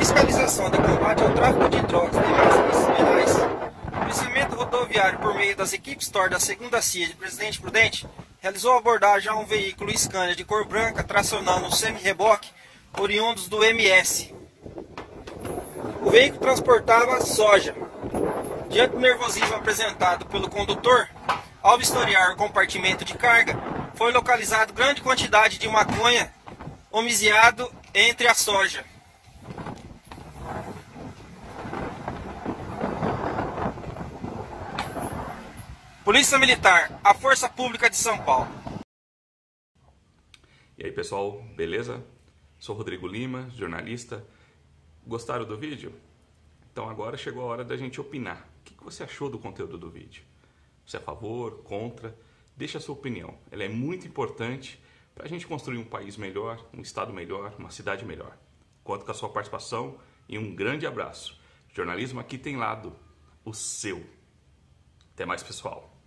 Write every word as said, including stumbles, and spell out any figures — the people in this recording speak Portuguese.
fiscalização de combate ao tráfico de drogas e demais ilícitos penais, o policiamento rodoviário, por meio das equipes T O R da segunda C I A de Presidente Prudente, realizou abordagem a um veículo Scania de cor branca tracionando um semi-reboque oriundos do M S. O veículo transportava soja. Diante do nervosismo apresentado pelo condutor, ao vistoriar o compartimento de carga, foi localizado grande quantidade de maconha homiziado entre a soja. Polícia Militar, a Força Pública de São Paulo. E aí pessoal, beleza? Sou Rodrigo Lima, jornalista. Gostaram do vídeo? Então agora chegou a hora da gente opinar. O que você achou do conteúdo do vídeo? Você é a favor, contra? Deixa a sua opinião. Ela é muito importante para a gente construir um país melhor, um estado melhor, uma cidade melhor. Conto com a sua participação e um grande abraço. Jornalismo aqui tem lado, o seu. Até mais, pessoal.